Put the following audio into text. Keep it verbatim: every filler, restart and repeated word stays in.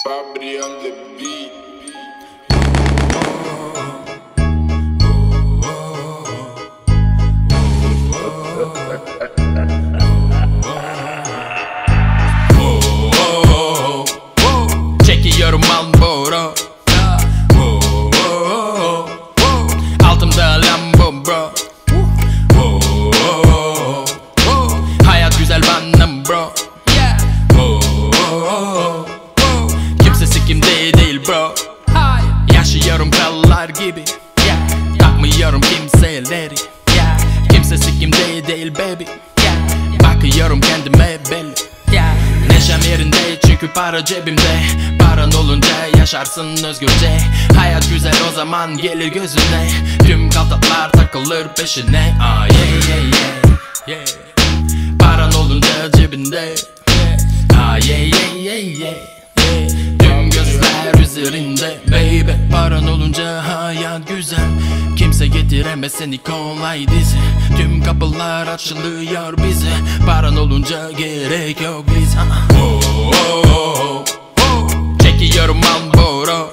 Bobby on the beat. Çekiyorum Marlboro. Altımda Lambo bro. Hayat güzel benim bro. Kimsesi kimde değil bro. Yaşıyorum krallar gibi. Takmıyorum kimseleri. Kimsesi kimde değil baby. Bakıyorum kendime belli. Neşem yerinde çünkü para cebimde. Paran olunca yaşarsın özgürce. Hayat güzel o zaman gelir gözüne. Tüm kaltaklar takılır peşine. Ah yeah yeah yeah, yeah. Paran olunca cebinde. Ah yeah yeah yeah, yeah. Tüm gözler üzerinde baby. Paran olunca hayat güzel. Kimse getiremez seni kolay dizi. Tüm kapılar açılıyor bize. Paran olunca gerek yok biz. oh, oh, oh, oh. Çekiyorum Marlboro.